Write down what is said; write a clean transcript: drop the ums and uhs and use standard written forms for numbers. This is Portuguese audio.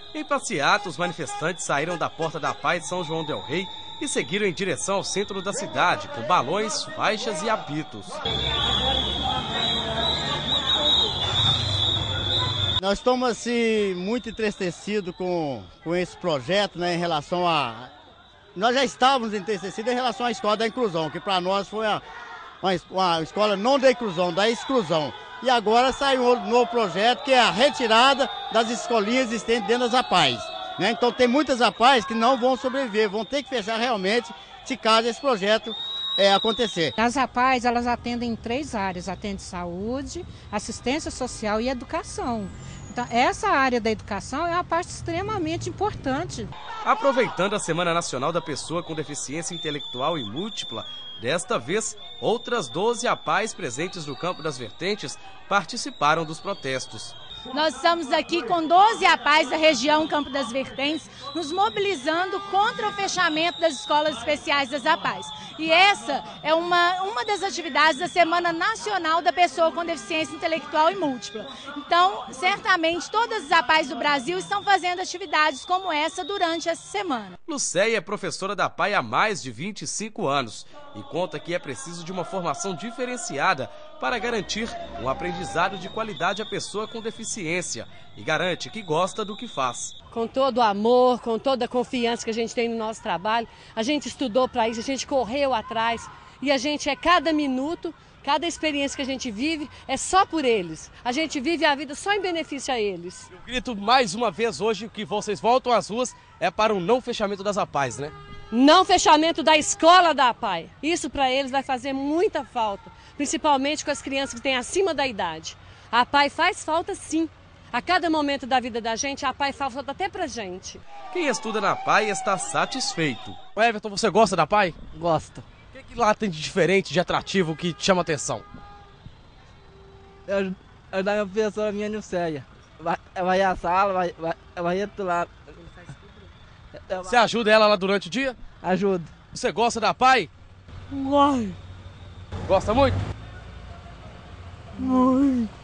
Em passeata, os manifestantes saíram da Porta da Paz de São João del Rei e seguiram em direção ao centro da cidade, com balões, faixas e apitos. Nós estamos assim, muito entristecidos com esse projeto, né, em relação a... Nós já estávamos entristecidos em relação à escola da inclusão, que para nós foi uma escola não da inclusão, da exclusão. E agora saiu um novo projeto, que é a retirada das escolinhas existentes dentro das APAES, né? Então tem muitas APAES que não vão sobreviver, vão ter que fechar realmente se caso esse projeto acontecer. As APAES, elas atendem em 3 áreas: atende saúde, assistência social e educação. Então, essa área da educação é uma parte extremamente importante. Aproveitando a Semana Nacional da Pessoa com Deficiência Intelectual e Múltipla, desta vez, outras 12 APAES presentes no Campo das Vertentes participaram dos protestos. Nós estamos aqui com 12 APAES da região Campo das Vertentes, nos mobilizando contra o fechamento das escolas especiais das APAES. E essa é uma das atividades da Semana Nacional da Pessoa com Deficiência Intelectual e Múltipla. Então, certamente, todas as APAES do Brasil estão fazendo atividades como essa durante essa semana. Lucéia é professora da APAE há mais de 25 anos e conta que é preciso de uma formação diferenciada para garantir um aprendizado de qualidade à pessoa com deficiência e garante que gosta do que faz. Com todo o amor, com toda a confiança que a gente tem no nosso trabalho, a gente estudou para isso, a gente correu atrás e a gente cada minuto, cada experiência que a gente vive é só por eles. A gente vive a vida só em benefício a eles. Eu grito mais uma vez hoje que vocês voltam às ruas é para o não fechamento das APAES, né? Não fechamento da escola da APAE. Isso para eles vai fazer muita falta, principalmente com as crianças que têm acima da idade. A APAE faz falta sim. A cada momento da vida da gente, a APAE faz falta até pra gente. Quem estuda na APAE está satisfeito. Everton, você gosta da APAE? Gosto. O que lá tem de diferente, de atrativo, que te chama atenção? Eu da minha professora minha Nilceia. Vai à sala, vai lá. Você ajuda ela lá durante o dia? Ajudo. Você gosta da APAE? Gosto. Gosta muito? Muito.